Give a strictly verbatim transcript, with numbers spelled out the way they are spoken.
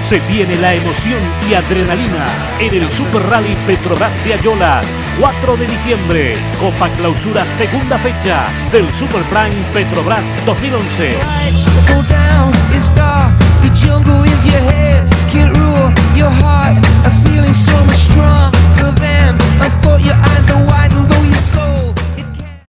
Se viene la emoción y adrenalina en el Super Rally Petrobras de Ayolas, cuatro de diciembre, Copa Clausura, segunda fecha del Super Prime Petrobras dos mil once. Go down, it's dark, the jungle is your head, can't rule your heart.